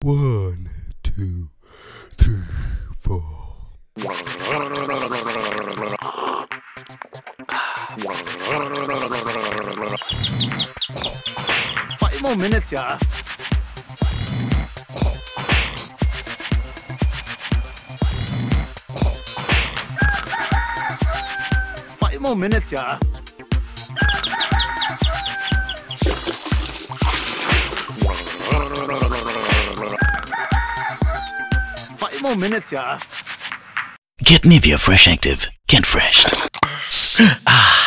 1, 2, 3, 4. 5 more minutes, yeah. 5 more minutes, yeah. 5 more minutes, yeah. Get Nivea Fresh Active. Get fresh.